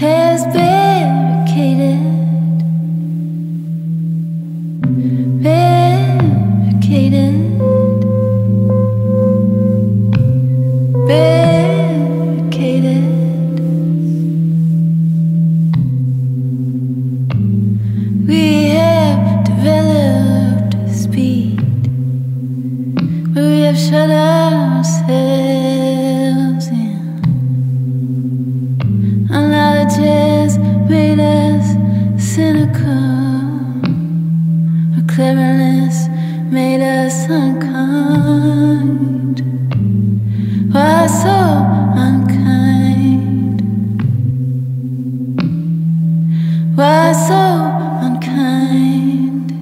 has barricaded, barricaded, barricaded. We have developed speed, but we have shut ourselves in. Our knowledge has made us cynical. Our cleverness made us unkind. Why so unkind? Why so unkind?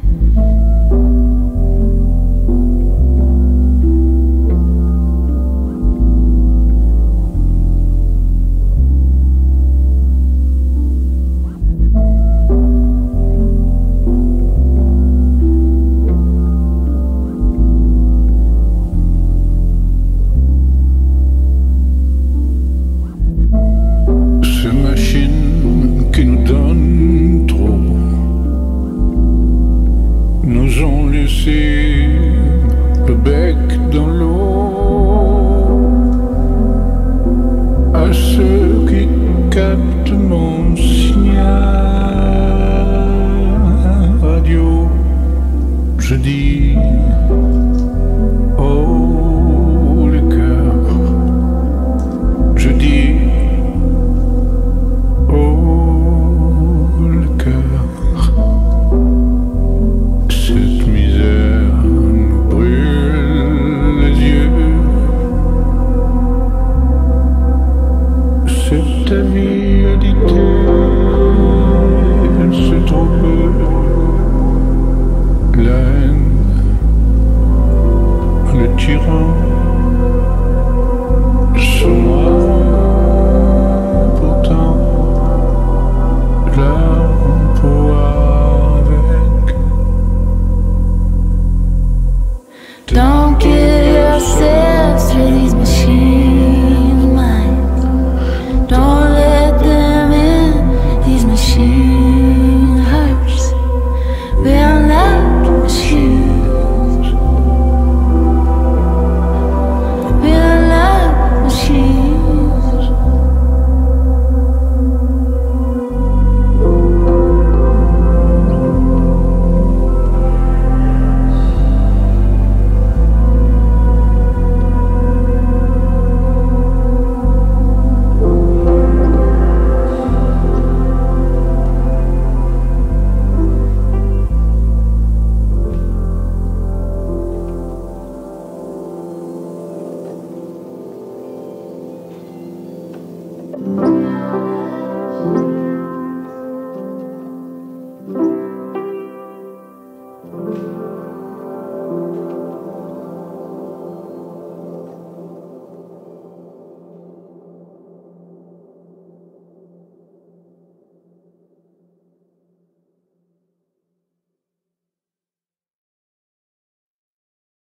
Ces machines qui nous donnent trop nous ont laissé le bec dans l'eau. À ceux qui captent mon signal radio, je dis oh le cœur, je dis oh le cœur. Cette misère nous brûle les yeux. Cette avidité